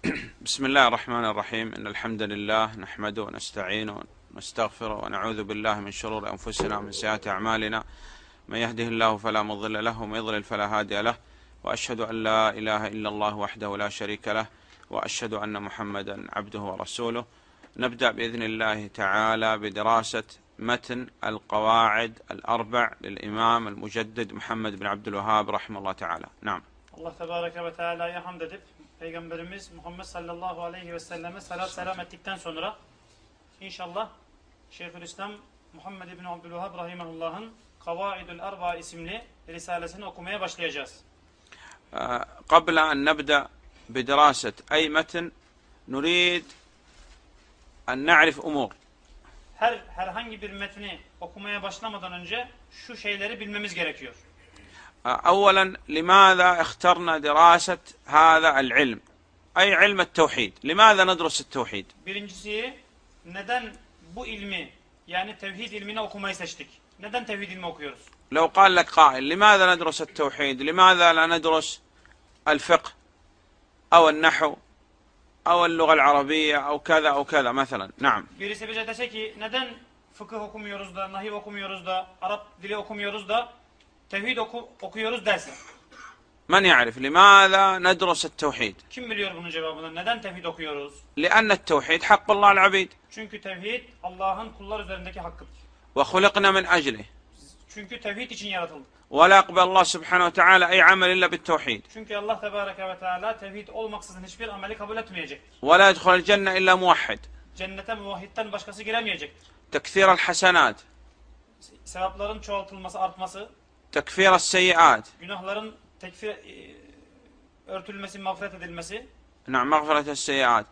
بسم الله الرحمن الرحيم. إن الحمد لله نحمده ونستعينه ونستغفره ونعوذ بالله من شرور أنفسنا ومن سيئات أعمالنا. من يهده الله فلا مضل له ومن يضلل فلا هادي له، وأشهد أن لا إله إلا الله وحده لا شريك له، وأشهد أن محمدا عبده ورسوله. نبدأ بإذن الله تعالى بدراسة متن القواعد الأربع للإمام المجدد محمد بن عبد الوهاب رحمه الله تعالى. نعم. Allah Tebareke ve Teala'ya hamd edip Peygamberimiz Muhammed sallallahu aleyhi ve selleme salat selam ettikten sonra inşallah Şeyhülislam Muhammed bin Abdülvehhab Rahimahullah'ın Kavaidül Arba isimli risalesini okumaya başlayacağız. قبل أن نبدأ بدراسة أي متن نريد أن نعرف أمور. Herhangi bir metni okumaya başlamadan önce şu şeyleri bilmemiz gerekiyor. أولا لماذا اخترنا دراسة هذا العلم أي علم التوحيد؟ لماذا ندرس التوحيد؟ Birincisi, neden bu ilmi yani tevhid ilmini okumayı seçtik? Neden tevhid ilmi okuyoruz? لو قال لك قائل لماذا ندرس التوحيد؟ لماذا لا ندرس الفقه أو النحو أو اللغة العربية أو كذا أو كذا مثلا. نعم. Birisi bize dese ki neden fıkıh okumuyoruz da, nahiv okumuyoruz da, Arap dili okumuyoruz da tevhid okuyoruz derse. من يعرف لماذا ندرس التوحيد؟ Kim biliyor bunun cevabını? Neden tevhid okuyoruz? لأن التوحيد حق الله العبيد. Çünkü tevhid Allah'ın kullar üzerindeki hakkıdır. وخلقنا من أجله. Çünkü tevhid için yaratıldık. ولا يقبل الله سبحانه وتعالى أي عمل إلا بالتوحيد. Çünkü Allah Tebareke ve Teala tevhid olmaksızın hiçbir ameli kabul etmeyecektir. ولا يدخل الجنة إلا موحد. Cennete muvahhidden başkası giremeyecektir. تكثير الحسنات. Sevapların çoğaltılması, artması, تكفير السيئات. günahların örtülmesi, mağfiret edilmesi. نعم مغفرة السيئات.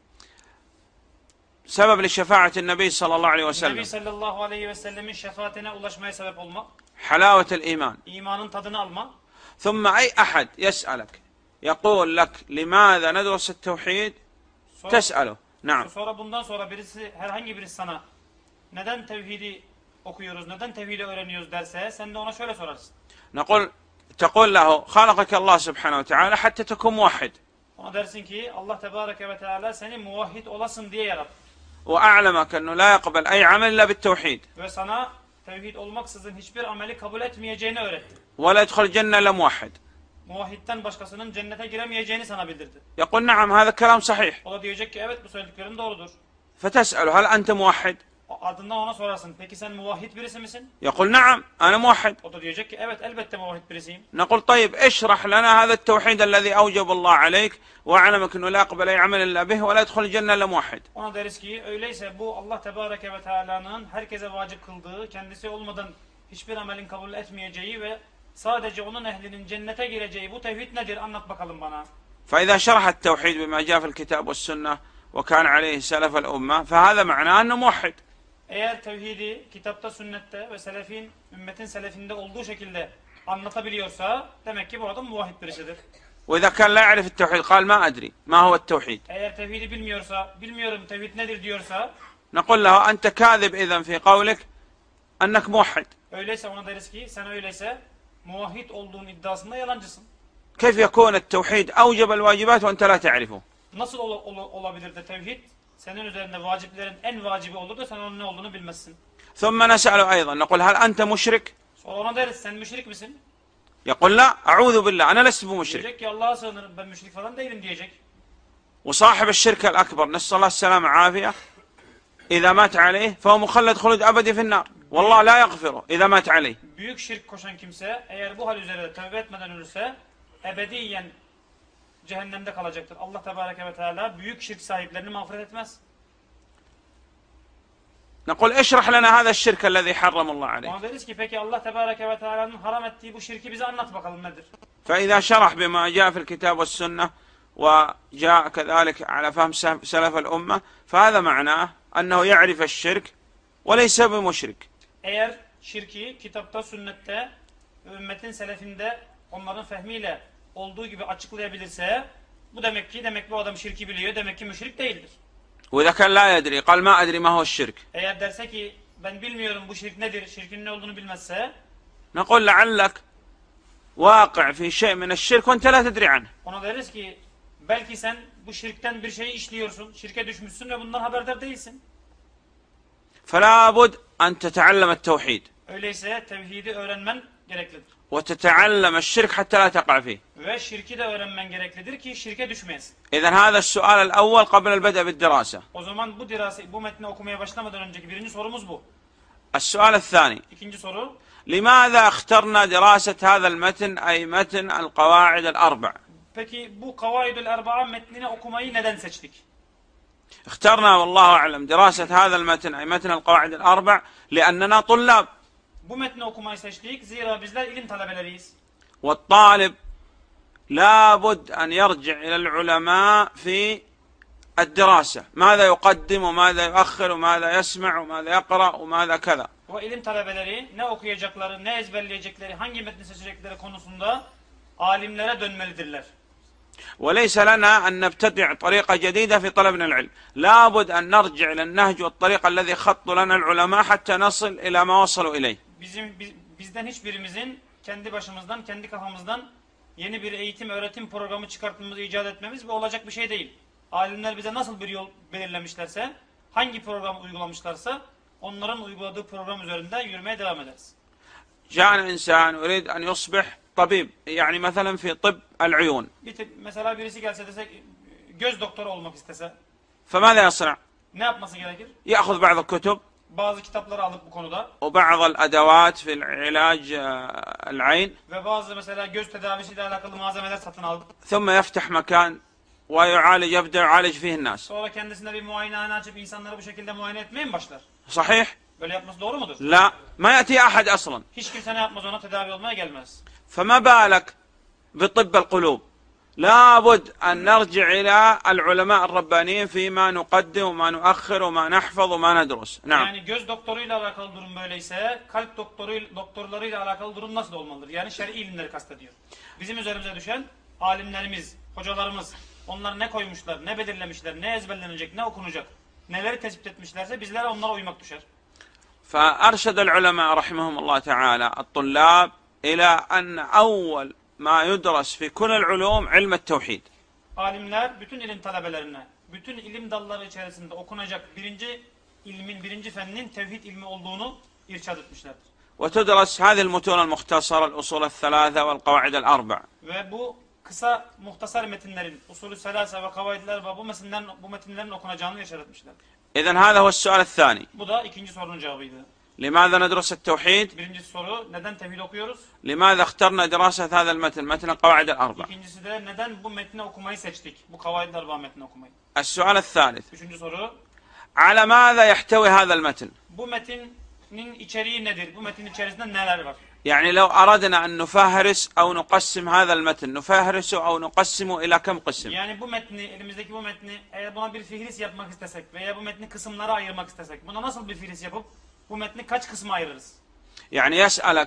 سبب لشفاعة النبي صلى الله عليه Nebi وسلم. sallallahu aleyhi ve sellemin şefaatine ulaşmaya sebep olma. حلاوة الإيمان. İmanın tadını alma. ثم أي أحد يسألك يقول لك لماذا ندرس التوحيد تسأله. نعم. Sonra bundan sonra herhangi birisi sana neden tevhidi okuyoruz, neden tevhidi öğreniyoruz derse sen de ona şöyle sorarsın. تقول له خلقك الله سبحانه وتعالى حتى تكون موحد. Ona dersin ki Allah Tebareke ve Teala seni muvahhid olasın diye yarattı. وأعلمك أنه لا يقبل أي عمل إلا بالتوحيد. Ve sana tevhid olmaksızın hiçbir ameli kabul etmeyeceğini öğretti. ولا يدخل الجنة إلا موحد. Muvahhidden başkasının cennete giremeyeceğini sana bildirdi. يقول نعم هذا كلام صحيح. O da diyecek ki evet bu söylediklerin doğrudur. فتسأله هل أنت موحد؟ Ardından ona sorarsın peki sen muvahhid birisi misin? يقول نعم أنا موحد. O da diyecek ki evet elbette muvahhid birisiyim. نقول طيب اشرح لنا هذا التوحيد الذي أوجب الله عليك وأعلمك أنه لا يقبل أي عمل إلا به ولا يدخل الجنة إلا موحد. Ona deriz ki öyleyse bu Allah Tebareke ve Teala'nın herkese vacip kıldığı, kendisi olmadan hiçbir amelin kabul etmeyeceği ve sadece onun ehlinin cennete gireceği bu tevhid nedir? Anlat bakalım bana. فإذا شرح التوحيد بما جاء في الكتاب والسنة وكان عليه سلف الأمة فهذا معناه أنه موحد. Eğer tevhidi kitapta, sünnette ve ümmetin selefinde olduğu şekilde anlatabiliyorsa demek ki bu adam muvahhid birisidir. وإذا كان لا يعرف التوحيد قال ما أدري ما هو التوحيد. Eğer tevhidi bilmiyorsa, bilmiyorum tevhid nedir diyorsa نقول له أنت كاذب إذن في قولك أنك موحد. Öyleyse ona deriz ki sen öyleyse muvahhid olduğun iddiasında yalancısın. كيف يكون التوحيد أوجب الواجبات وأنت لا تعرفه؟ Nasıl olabilir de tevhid senin üzerinde vaciplerin en vacibi olur da sen onun ne olduğunu bilmezsin. ثم نسأله أيضا نقول هل أنت مشرك؟ Sonra ona deriz sen müşrik misin? يقول لا أعوذ بالله أنا لست بمشرك. Diyecek ki Allah'a sığınırım ben müşrik falan değilim diyecek. وصاحب الشرك الأكبر نسأل الله السلامة والعافية إذا مات عليه فهو مخلد خلود أبدي في النار والله لا يغفره إذا مات عليه. Büyük şirk koşan kimse eğer bu hal üzere tövbe etmeden ölürse ebediyen cehennemde kalacaktır. Allah Tebareke ve Teala büyük şirk sahiplerini mağfiret etmez. نقول اشرح لنا هذا الشرك الذي حرم الله عليه. Ona deriz ki peki Allah Tebareke ve Teala'nın haram ettiği bu şirki bize anlat bakalım nedir? فإذا شرح بما جاء في الكتاب والسنة وجاء كذلك على فهم سلف الأمة فهذا معناه أنه يعرف الشرك وليس بمشرك. Eğer şirki kitapta, sünnette ve ümmetin selefinde onların fehmiyle olduğu gibi açıklayabilirse bu demek bu adam şirki biliyor, demek ki müşrik değildir. وإذا كان لا يدري قال ما أدري ما هو الشرك. Eğer derse ki ben bilmiyorum bu şirk nedir, şirkin ne olduğunu bilmezse نقول لعلك واقع في شيء من الشرك وأنت لا تدري عنه. ona deriz ki Belki sen bu şirkten bir şeyi işliyorsun, şirke düşmüşsün ve bundan haberdar değilsin. فلا بد أن تتعلم التوحيد Öyleyse tevhidi öğrenmen gereklidir. وتتعلم الشرك حتى لا تقع فيه. Ve şirki de öğrenmen gereklidir ki şirke düşmeyesin. إذن هذا السؤال الأول قبل البدء بالدراسة. O zaman bu metni okumaya başlamadan önceki birinci sorumuz bu. السؤال الثاني: İkinci soru: لماذا اخترنا دراسة هذا المتن أي متن القواعد الأربع؟ peki bu Kavaidül Erba'a metnini okumayı neden seçtik? اخترنا والله أعلم دراسة هذا المتن أي متن القواعد الأربع لأننا طلاب. Bu metni okumayı seçtik zira bizler ilim talebeleriyiz. والطالب لابد أن يرجع إلى العلماء في الدراسة، ماذا يقدم وماذا يؤخر وماذا يسمع وماذا يقرأ وماذا كذا. O ilim talebeleri ne okuyacakları, ne ezberleyecekleri, hangi metni seçecekleri konusunda alimlere dönmelidirler. وليس لنا أن نبتدع طريقة جديدة في طلبنا العلم، لابد أن نرجع إلى النهج والطريقة الذي خطوا لنا العلماء حتى نصل إلى ما وصلوا إليه. Bizden hiçbirimizin kendi başımızdan, kendi kafamızdan yeni bir eğitim, öğretim programı çıkartmamızı icat etmemiz ve olacak bir şey değil. Alimler bize nasıl bir yol belirlemişlerse, hangi programı uygulamışlarsa onların uyguladığı program üzerinde yürümeye devam ederiz. جاءنا إنسان يريد أن يصبح طبيب، يعني مثلا في طب العيون. Mesela birisi gelse desek göz doktoru olmak istese فماذا يصنع؟ ne yapması gerekir? يأخذ بعض الكتب Bazı kitapları alıp bu konuda وبعض الأدوات في العلاج العين ve bazı mesela göz tedavisiyle alakalı malzemeler satın alıp ثم يفتح مكان ويعالج، يبدأ يعالج فيه الناس. sonra kendisine bir muayenehane açıp insanları bu şekilde muayene etmeye mi başlar? صحيح؟ Böyle yapması doğru mudur? لا، ما يأتي أحد أصلا. Hiç kimse ne yapmaz, ona tedavi olmaya gelmez. فما بالك بطب القلوب؟ لابد أن نرجع إلى العلماء الربانيين فيما نقدم وما نؤخر وما نحفظ وما ندرس. نعم. Yani göz doktoruyla alakalı durum böyleyse kalp doktorlarıyla alakalı durum nasıl olmalıdır? Yani şer'i ilimleri kastediyor. Bizim üzerimize düşen alimlerimiz, hocalarımız, onlar ne koymuşlar, ne belirlemişler, ne ezberlenecek, ne okunacak, neleri tespit etmişlerse bizlere onlara uymak düşer. فأرشد العلماء رحمهم الله تعالى الطلاب إلى أن أول ما يدرس في كل العلوم علم التوحيد. Alimler bütün ilim talebelerine, bütün ilim dalları içerisinde okunacak birinci fennin tevhid ilmi olduğunu irşad etmişlerdir. وتدرس هذه المتون المختصرة الأصول الثلاثة والقواعد الأربع. Ve bu kısa muhtasar metinlerin, usulü selase ve kavaidler ve bu metinlerin okunacağını irşad etmişler. إذن هذا هو السؤال الثاني. Bu da ikinci sorunun cevabıydı. لماذا ندرس التوحيد؟ Birincisi soru, neden tevhid okuyoruz? لماذا اخترنا دراسة هذا المتن، متن القواعد الأربع؟ İkincisi de neden bu metni okumayı seçtik? Bu Kavaid-i Erba metni okumayı. السؤال الثالث: Üçüncü soru, على ماذا يحتوي هذا المتن؟ bu metnin içeriği nedir? Bu metnin içerisinde neler var? يعني لو أردنا أن نفهرس أو نقسم هذا المتن نفهرسه أو نقسمه إلى كم قسم؟ Yani bu metni, elimizdeki bu metni eğer buna bir fihris yapmak istesek veya bu metni kısımlara ayırmak istesek buna nasıl bir fihris yapıp bu metni kaç kısma ayırırız? يعني يسألك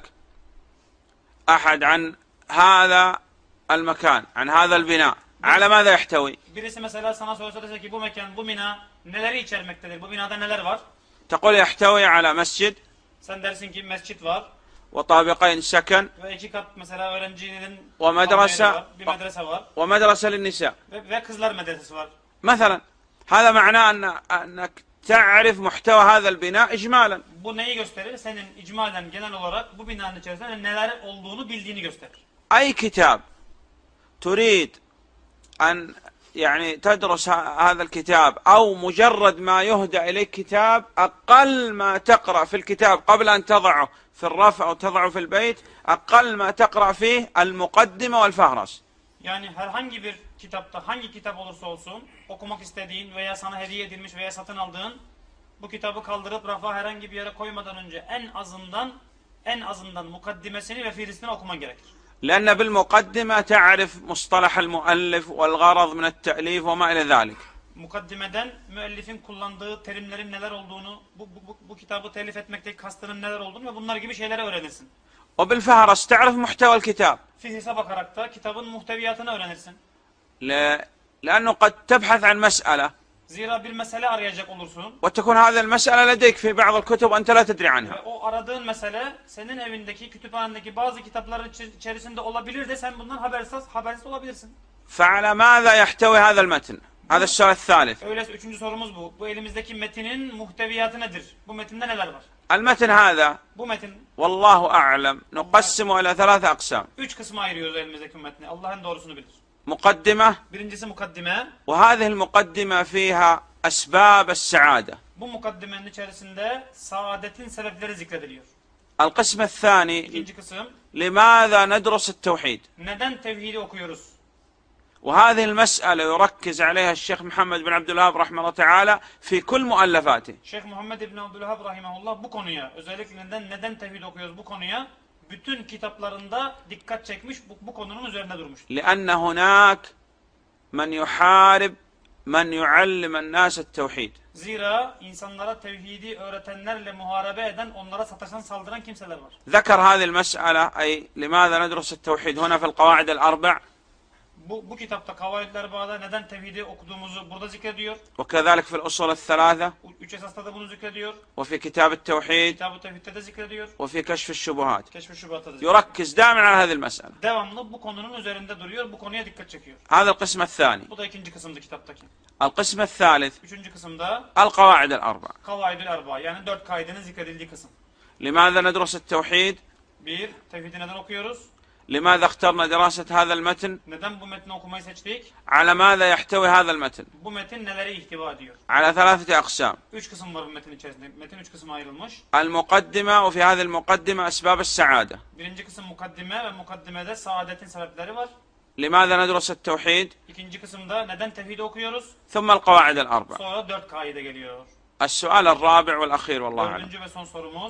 أحد عن هذا المكان، عن هذا البناء، على ماذا يحتوي؟ Birisi mesela sana sorsa dese ki bu mekan, bu bina neleri içermektedir? Bu binada neler var? تقول يحتوي على مسجد Sen dersin ki mescit var وطابقين سكن ve iki kat mesela öğrencilerin ومدرسة var, bir medrese var ومدرسة للنساء ve kızlar medresesi var. مثلا. هذا معناه أنك تعرف محتوى هذا البناء إجمالا. Bu neyi gösterir? Senin icmalen genel olarak bu binanın içerisinde neler olduğunu bildiğini gösterir. أي كتاب تريد أن يعني تدرس هذا الكتاب أو مجرد ما يهدى إليك كتاب، أقل ما تقرأ في الكتاب قبل أن تضعه في الرف أو تضعه في البيت، أقل ما تقرأ فيه المقدمة والفهرس. Yani herhangi bir kitapta, hangi kitap olursa olsun okumak istediğin veya sana hediye edilmiş veya satın aldığın bu kitabı kaldırıp rafa herhangi bir yere koymadan önce en azından mukaddimesini ve fihristini okuman gerekir. لأن بالمقدمة تعرف مصطلح المؤلف والغرض من التأليف وما إلى ذلك. Mukaddimeden müellifin kullandığı terimlerin neler olduğunu, bu kitabı telif etmekteki kastının neler olduğunu ve bunlar gibi şeyleri öğrenirsin. وبالفهرس تعرف محتوى الكتاب. Fihriste bakarak da kitabın muhteviyatını öğrenirsin. لأنه قد تبحث عن مسألة Zira bir mesele arayacak olursun. وتكون هذه المسألة لديك في بعض الكتب وأنت لا تدري Ve عنها. o aradığın mesele senin evindeki, kütüphanedeki bazı kitapların içerisinde olabilir de sen bundan habersiz olabilirsin. فعلى ماذا يحتوي هذا المتن؟ هذا السؤال الثالث. Öyleyse üçüncü sorumuz bu. Bu elimizdeki metinin muhteviyatı nedir? Bu metinde neler var? المتن هذا Bu metin والله أعلم نقسمه إلى 3 أقسام. üç kısma ayırıyoruz elimizdeki metni. Allah'ın doğrusunu bilir. مقدمة، Birincisi mukaddime. وهذه المقدمة فيها أسباب السعادة. Bu mukaddimenin içerisinde saadetin sebepleri zikrediliyor. القسم الثاني İkinci kısım لماذا ندرس التوحيد؟ neden tevhidi okuyoruz? وهذه المسألة يركز عليها الشيخ محمد بن عبد الوهاب رحمه الله تعالى في كل مؤلفاته. Şeyh Muhammed İbni Abdülvahhab rahimahullah bu konuya, özellikle neden tevhid okuyoruz bu konuya bütün kitaplarında dikkat çekmiş, bu konunun üzerinde durmuş. لأن هناك من يحارب من يعلم الناس التوحيد. Zira insanlara tevhidi öğretenlerle muharebe eden, onlara sataşan, saldıran kimseler var. ذكر هذه المسألة أي لماذا ندرس التوحيد هنا في القواعد الأربع. Bu kitapta Kavaid-ül Bağ'da neden tevhidi okuduğumuzu burada zikrediyor. وكذلك في الأصول الثلاثة. Üç esasta da bunu zikrediyor. وفي كتاب التوحيد. Kitab-ı Tevhid'de de zikrediyor. وفي كشف الشبهات. Keşf-i Şubat'ta da zikrediyor. يركز دائما على هذه المسألة. Devamlı bu konunun üzerinde duruyor, bu konuya dikkat çekiyor. هذا القسم الثاني. Bu da ikinci kısımda kitaptaki. القسم الثالث Üçüncü kısımda القواعد الأربع. Kavaid-ül Erba, yani 4 kaidenin zikredildiği kısım. لماذا ندرس التوحيد؟ Bir, tevhidi neden okuyoruz? لماذا اخترنا دراسة هذا المتن؟ Neden bu metni okumayı seçtik? على ماذا يحتوي هذا المتن؟ Bu metin neleri ihtiva ediyor? على 3 أقسام. Üç kısım var bu metin içerisinde. Metin üç kısma ayrılmış. المقدمة، وفي هذه المقدمة أسباب السعادة. Birinci kısım mukaddime ve mukaddimede saadetin sebepleri var. لماذا ندرس التوحيد؟ İkinci kısımda neden tevhidi okuyoruz? ثم القواعد الأربع. Sonra 4 kaide geliyor. السؤال الرابع والأخير والله أعلم. Dördüncü ve son sorumuz.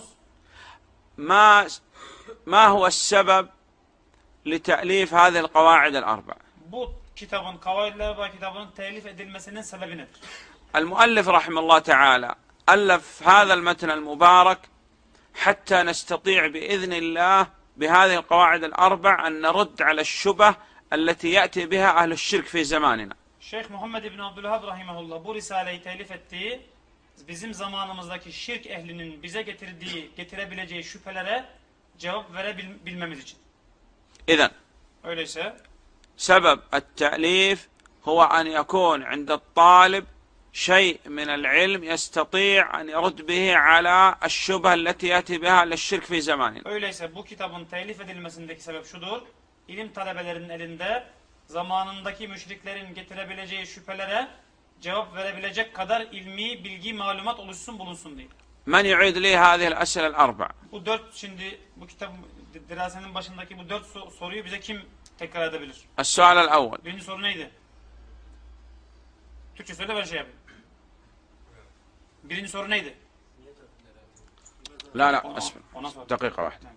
ما هو السبب لتأليف هذه القواعد الأربع؟ Bu kitabın, Kavaid-ül Erba kitabının telif edilmesinin sebebi nedir? المؤلف رحمه الله تعالى ألف هذا المتن المبارك حتى نستطيع بإذن الله بهذه القواعد الأربع أن نرد على الشبه التي يأتي بها أهل الشرك في زماننا. Şeyh Muhammed İbni Abdülvahhab rahimahullah bu risaleyi telif ettiği, bizim zamanımızdaki şirk ehlinin bize getirebileceği şüphelere cevap verebilmemiz için. إذن Öyleyse سبب التأليف هو أن يكون عند الطالب شيء من العلم يستطيع أن يرد به على الشبه التي يأتي بها للشرك في زماننا. Öyleyse bu kitabın telif edilmesindeki sebep şudur. İlim talebelerinin elinde zamanındaki müşriklerin getirebileceği şüphelere cevap verebilecek kadar ilmi, bilgi, malumat bulunsun diye. من يعيد لي هذه الأسئلة الأربع؟ Bu dört, şimdi bu kitap dirasenin başındaki bu 4 soruyu bize kim tekrar edebilir? السؤال الأول. Birinci soru neydi? Türkçe söyle, ben şey yapayım. Birinci soru neydi? لا أسمع دقيقة واحدة.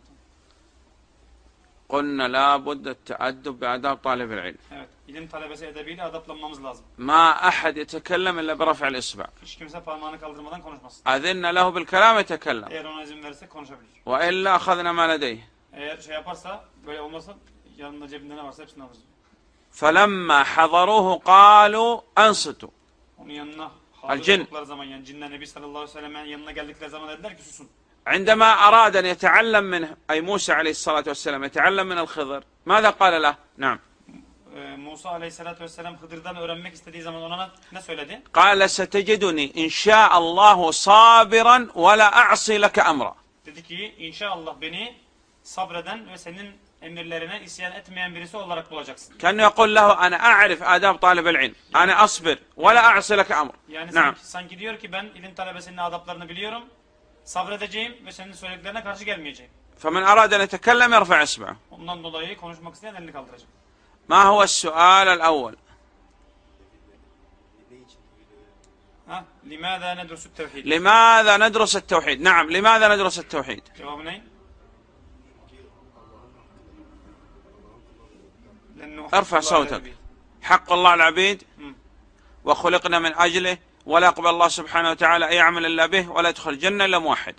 قلنا لابد التأدب بآداب طالب العلم. Evet, ilim talebesi edebiyle adaplanmamız lazım. ما أحد يتكلم إلا برفع الإصبع. Hiç kimse parmağını kaldırmadan konuşmasın. أذن له بالكلام يتكلم. Eğer ona izin verirse konuşabilir. وإلا أخذنا ما لديه. Eğer şey yaparsa, böyle olmazsa yanında cebinde ne varsa hepsini alırız. فلما حضروه قالوا أنصتوا. Onun yanına Al-cin. hazır oldukları zaman, yani cinler Nebi sallallahu aleyhi ve sellem'in yanına geldikleri zaman dediler ki susun. عندما أراد أن يتعلم منه أي موسى عليه الصلاة والسلام يتعلم من الخضر ماذا قال له؟ نعم. Musa aleyhissalatü vesselam Hıdır'dan öğrenmek istediği zaman ona ne söyledi? قال ستجدني إن شاء الله صابرا ولا أعصي لك أمرا. Dedi ki inşallah beni sabreden ve senin emirlerine isyan etmeyen birisi olarak bulacaksın. كأنه يقول له أنا أعرف آداب طالب العلم أنا أصبر ولا أعصي لك أمر. Yani نعم. sanki diyor ki ben ilim talebesinin adaplarını biliyorum, sabredeceğim ve senin söylediklerine karşı gelmeyeceğim. فمن أراد أن يتكلم يرفع إصبعه. Ondan dolayı konuşmak isteyen elini kaldıracak. ما هو السؤال الأول؟ لماذا ندرس التوحيد؟ لماذا ندرس التوحيد؟ نعم، لماذا ندرس التوحيد؟ Cevabı ne? ارفع صوتك. حق الله العبيد وخلقنا من أجله ولا يقبل الله سبحانه وتعالى أي عمل إلا به ولا يدخل الجنة إلا موحد.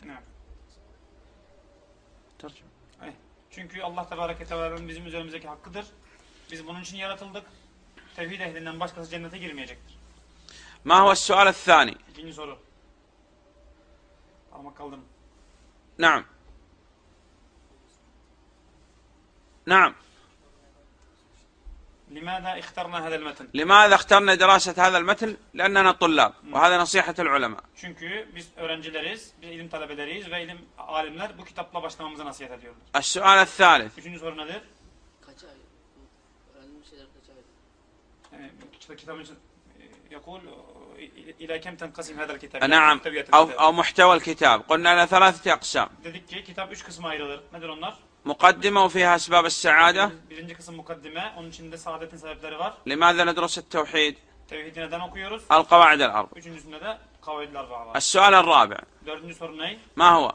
Çünkü Allah Tebareke ve Teala'nın bizim üzerimizdeki hakkıdır. Biz bunun için yaratıldık. Tevhid ehlinden başkası cennete girmeyecektir. ما هو السؤال الثاني؟ İkinci soru. Parmak kaldırın. نعم. نعم. لماذا اخترنا هذا المتن؟ لماذا اخترنا دراسة هذا المتن؟ لأننا طلاب وهذا نصيحة العلماء. Çünkü biz öğrencileriz, biz ilim talebeleriyiz ve alimler bu kitapla başlamamıza nasihat ediyorlar. السؤال الثالث. Üçüncü soru nedir? Kaç ay? Öğrendiğimiz şeyler kaç ay? Yani kitabın يقول إلى كم تنقسم هذا الكتاب؟ نعم أو محتوى الكتاب. قلنا له 3 أقسام. Dedik ki kitap 3 kısma ayrılır. Nedir onlar? مقدمة وفيها أسباب السعادة. Birinci kısım mukaddime, onun içinde saadetin sebepleri var. لماذا ندرس التوحيد؟ Tevhidi neden okuyoruz? القواعد الأربع. Üçüncüsünde de kavaidler var. السؤال الرابع. Dördüncü soru ne? ما هو؟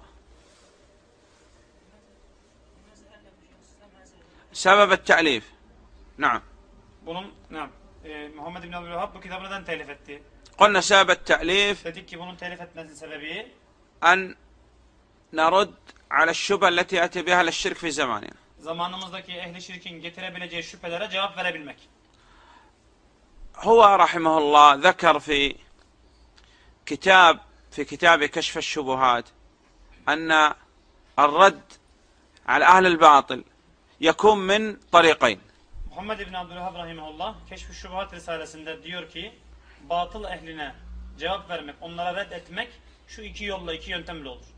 سبب التأليف. نعم. Bunun Muhammed bin Abdülvehhab bu kitabı neden telif etti? قلنا سبب التأليف Dedik ki bunun telif etmesinin sebebi أن نرد على الشبهة التي أتى بها للشرك في زماننا. Zamanımızdaki ehli şirkin getirebileceği şüphelere cevap verebilmek. هو رحمه الله ذكر في كتاب كشف الشبهات أن الرد على أهل الباطل يكون من طريقين. Muhammed bin Abdülvehhab rahimehullah Keşf-i Şubuhat Risalesinde diyor ki batıl ehline cevap vermek, onlara red etmek şu iki yolla, iki yöntemle olur.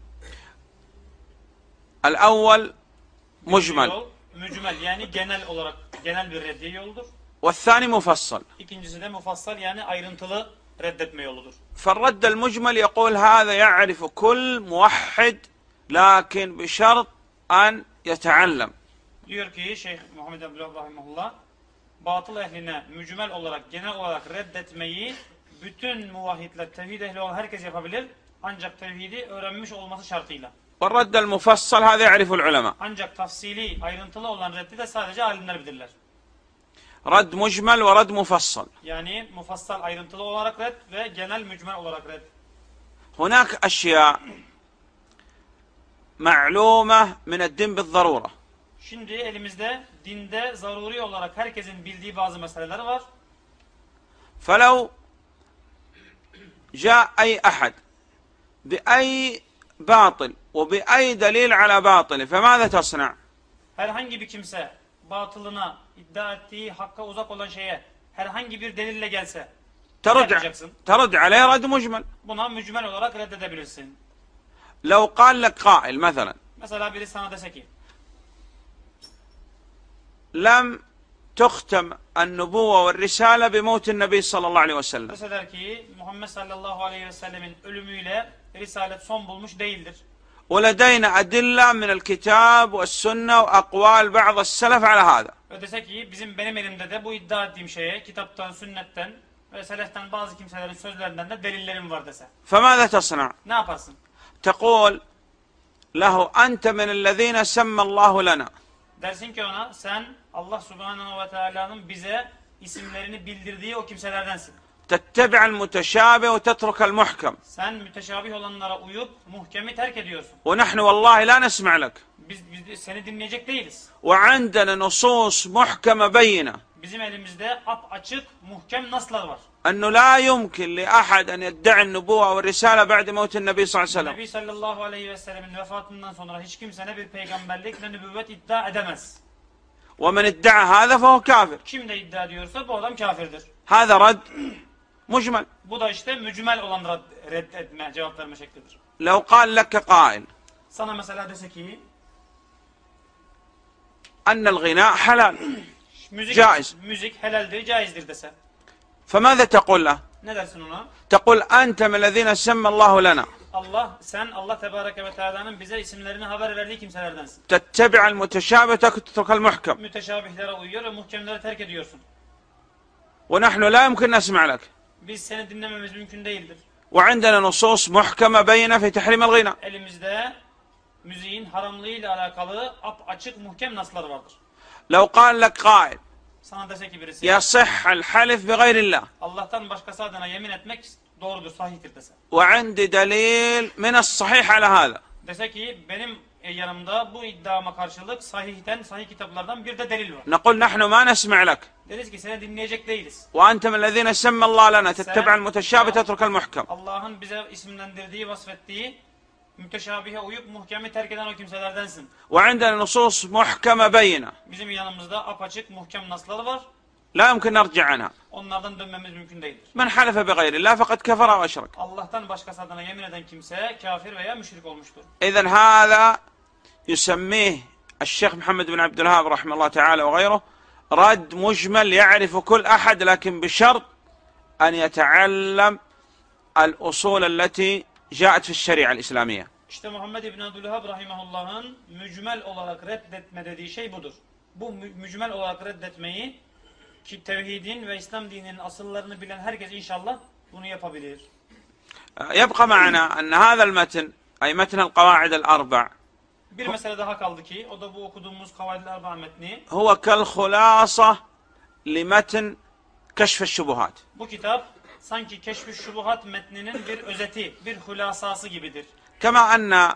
الأول مجمل. Yol, mücmel yani genel bir reddiye yoldur. والثاني مفصل. İkincisi de mufassal yani ayrıntılı reddetme yoludur. فالرد المجمل يقول هذا يعرف كل موحد لكن بشرط أن يتعلم. Diyor ki Şeyh Muhammed Abdülvehhab rahimehullah batıl ehline mücmel olarak, genel olarak reddetmeyi bütün muvahhidler, tevhid ehli olan herkes yapabilir. Ancak tevhidi öğrenmiş olması şartıyla. والرد المفصل هذا يعرف العلماء. Ancak tafsili, ayrıntılı olan reddi de sadece alimler bilirler. رد مجمل ورد مفصل. Yani mufassal ayrıntılı olarak red ve genel mücmel olarak red. هناك أشياء معلومة من الدين بالضرورة. Şimdi elimizde dinde zaruri olarak herkesin bildiği bazı meseleler var. فلو جاء أي أحد بأي باطل وبأي دليل على باطله فماذا تصنع؟ Herhangi bir kimse batılına, iddia ettiği hakka uzak olan şeye herhangi bir delille gelse ne yapacaksın? ترد عليه رد مجمل. Buna mücmel olarak reddedebilirsin. لو قال لك قائل مثلا Mesela biri sana dese ki لم تختم النبوة والرسالة بموت النبي صلى الله عليه وسلم. deseler ki Muhammed sallallahu aleyhi ve sellemin ölümüyle risalet son bulmuş değildir. ولدينا أدلة من الكتاب والسنة وأقوال بعض السلف على هذا. Ve dese ki benim elimde de bu iddia ettiğim şeye kitaptan, sünnetten ve seleften bazı kimselerin sözlerinden de delillerim var dese. فماذا تصنع؟ Ne yaparsın? تقول له أنت من الذين سمى الله لنا. Dersin ki ona sen Allah subhanahu ve teala'nın bize isimlerini bildirdiği o kimselerdensin. تتبع المتشابه وتترك المحكم. Sen müteşabih olanlara uyup muhkemi terk ediyorsun. ونحن والله لا نسمع لك. Biz seni dinleyecek değiliz. وعندنا نصوص محكمة بينة. Bizim elimizde açık muhkem naslar var. أنه لا يمكن لأحد أن يدعي النبوة والرسالة بعد موت النبي صلى الله عليه وسلم. Nebi sallallahu aleyhi ve sellemin vefatından sonra hiç kimse ne bir peygamberlik ne nübüvvet iddia edemez. ومن ادعى هذا فهو كافر. Kim de iddia ediyorsa bu adam kafirdir. هذا رد مجمل. Bu da işte mücmel olan reddetme, cevap verme şeklidir. لو قال لك قائل Sana mesela dese ki أن الغناء حلال müzik helaldir, caizdir dese. فماذا تقول له؟ Ne dersin ona? تقول أنت من الذين سمى الله لنا. Sen Allah Tebareke ve Teala'nın bize isimlerini haber verdiği kimselerdensin. تتبع المتشابه تترك المحكم. Müteşabihlere uyuyor ve muhkemleri terk ediyorsun. ونحن لا يمكن نسمع لك. Biz seni dinlememiz mümkün değildir. وعندنا نصوص محكمة بينة في تحريم الغناء. Elimizde müziğin haramlığı ile alakalı açık muhkem naslar vardır. لو قال لك قائل Sana dese ki birisi يصح الحلف بغير الله. Allah'tan başkası adına yemin etmek doğrudur, sahihtir dese. وعندي دليل من الصحيح على هذا. Dese ki benim yanımda bu iddiama karşılık sahih kitaplardan bir de delil var. نقول نحن ما نسمع لك. Deriz ki seni dinleyecek değiliz. وأنت من الذين سمى الله لنا تتبع المتشابه تترك المحكم. Allah'ın bize isimlendirdiği, vasfettiği müteşabihe uyup muhkemi terk eden o kimselerdensin. وعندنا نصوص محكمة بينة. Bizim yanımızda apaçık muhkem naslar var. لا يمكن نرجع عنها. Onlardan dönmemiz mümkün değildir. من حلف بغير الله فقد كفر وأشرك. Allah'tan başkası adına yemin eden kimse kafir veya müşrik olmuştur. إذن هذا يسميه الشيخ محمد بن عبد الوهاب رحمه الله تعالى وغيره رد مجمل يعرف كل أحد لكن بشرط أن يتعلم الأصول التي جاءت في الشريعة الإسلامية. İşte Muhammed İbn Abdülvehhab rahimahullah'ın mücmel olarak reddetme dediği şey budur. Bu mücmel olarak reddetmeyi ki tevhidin ve İslam dininin asıllarını bilen herkes inşallah bunu yapabilir. يبقى معنا أن هذا المتن أي متن القواعد الأربع Bir mesele daha kaldı ki o da bu okuduğumuz Kavaid-i Arba'a metni. هو كالخلاصة لمتن كشف الشبهات. Bu kitap sanki Keşf-i Şubuhat metninin bir özeti, bir hülasası gibidir. كما أن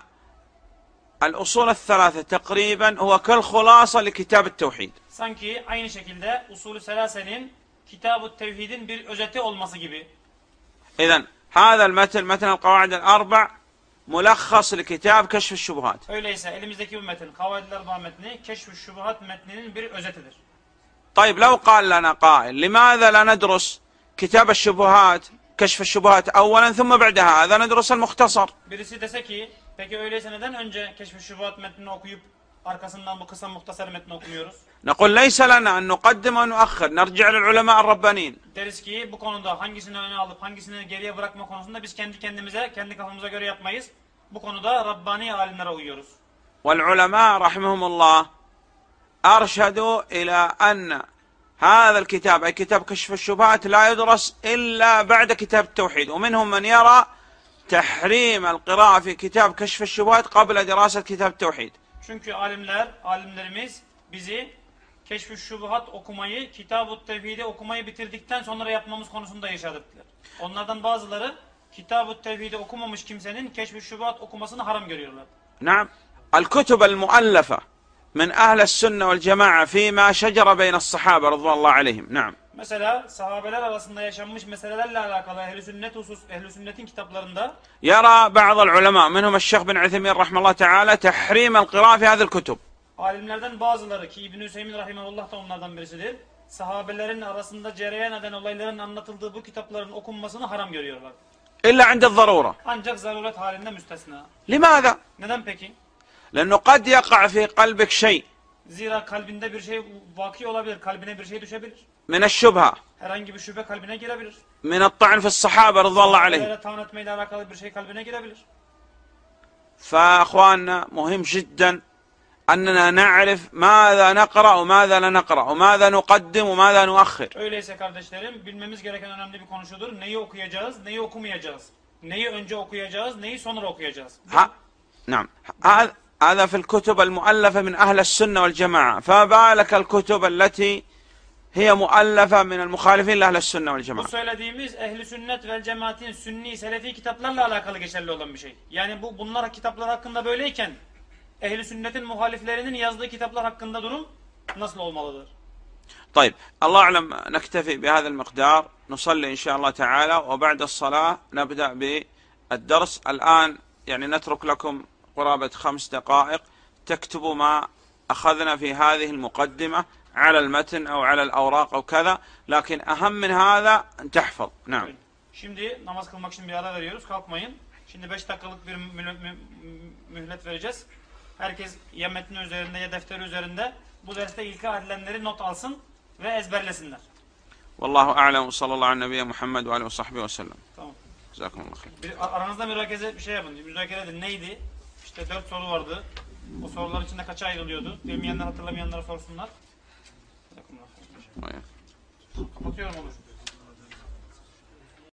الأصول الثلاثة تقريبا هو كالخلاصة لكتاب التوحيد. Sanki aynı şekilde Usulü Selase'nin Kitab-ı Tevhid'in bir özeti olması gibi. إذن هذا المتن متن القواعد الأربع ملخص لكتاب كشف الشبهات. Öyleyse elimizdeki bu metin, Kavaid-i Arba'a metni, Keşf-i Şubuhat metninin bir özetidir. طيب لو قال لنا قائل لماذا لا ندرس كتاب الشبهات كشف الشبهات أولا ثم بعد هذا ندرس المختصر. Birisi dese ki, peki öyleyse neden önce Keşf-i Şubuhat metnini okuyup arkasından bu kısa muhtasar metni okumuyoruz? نقول ليس لنا أن نقدم ونؤخر نرجع للعلماء الربانيين. Deriz ki bu konuda hangisini öne alıp hangisini geriye bırakma konusunda biz kendi kendimize, kendi kafamıza göre yapmayız. Bu konuda Rabbani alimlere uyuyoruz. والعلماء رحمهم الله أرشدوا إلى أن هذا الكتاب أي كتاب كشف الشبهات لا يدرس إلا بعد كتاب التوحيد ومنهم من يرى تحريم القراءة في كتاب كشف الشبهات قبل دراسة كتاب التوحيد. Çünkü alimlerimiz bizi Keşf-i Şubuhat okumayı, Kitab-ı Tevhid'i okumayı bitirdikten sonra yapmamız konusunda yaşadıklar. Onlardan bazıları Kitab-ı Tevhid'i okumamış kimsenin Keşf-i Şubuhat okumasını haram görüyorlar. نعم الكتب المؤلفة من أهل السنة والجماعة فيما شجر بين الصحابة رضوان الله عليهم. نعم. Mesela sahabeler arasında yaşanmış meselelerle alakalı ehl-i sünnetin kitaplarında يرى بعض العلماء منهم الشيخ بن عثيمين رحمه الله تعالى تحريم القراءة في هذه الكتب. alimlerden bazıları ki İbn-i Hüseyin rahimahullah da onlardan birisidir. Sahabelerin arasında cereyan eden olayların anlatıldığı bu kitapların okunmasını haram görüyorlar. إلا عند الضرورة. Ancak zaruret halinde müstesna. لماذا؟ Neden peki? لأنه قد يقع في قلبك شيء Zira kalbinde bir şey vaki olabilir, kalbine bir şey düşebilir. من الشبهة Herhangi bir şüphe kalbine girebilir. من الطعن في الصحابة رضوان الله عليهم. Sahabelere taun etmeyle alakalı bir şey kalbine girebilir. فأخواننا مهم جدا أننا نعرف ماذا نقرأ وماذا لا نقرأ وماذا نقدم وماذا نؤخر. Öyleyse kardeşlerim bilmemiz gereken önemli bir konu şudur. Neyi okuyacağız, neyi okumayacağız. Neyi önce okuyacağız, neyi sonra okuyacağız. نعم هذا في الكتب المؤلفة من أهل السنة والجماعة فبالك الكتب التي هي مؤلفة من المخالفين لأهل السنة Bu والجماعة. söylediğimiz ehli sünnet vel cemaatin sünni selefi kitaplarla alakalı geçerli olan bir şey. Yani bunlar kitaplar hakkında böyleyken ehli sünnetin muhaliflerinin yazdığı kitaplar hakkında durum nasıl olmalıdır? طيب الله أعلم نكتفي بهذا المقدار نصلي إن شاء الله تعالى وبعد الصلاة نبدأ بالدرس. الآن يعني نترك لكم قرابة 5 دقائق تكتبوا ما أخذنا في هذه المقدمة على المتن أو على الأوراق أو كذا لكن أهم من هذا أن تحفظ. نعم. Şimdi namaz kılmak için bir ara veriyoruz. Kalkmayın. Şimdi 5 dakikalık bir mühlet vereceğiz. Herkes ya metnin üzerinde ya defteri üzerinde bu derste ilka edilenleri not alsın ve ezberlesinler. والله أعلم وصلى الله على نبينا محمد وآله وصحبه وسلم. Tamam. جزاكم الله خير. Aranızda mürakeze bir şey yapın. Müzakere edin. Neydi? İşte 4 soru vardı. O sorular içinde kaça ayrılıyordu? Bilmeyenler hatırlamayanlara sorsunlar. Kapatıyorum olur.